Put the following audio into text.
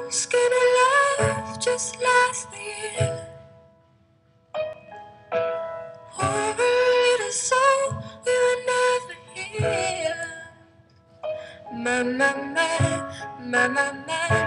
Skinny love just last year. Or a little soul we were never here. My, my, my, my, my, my,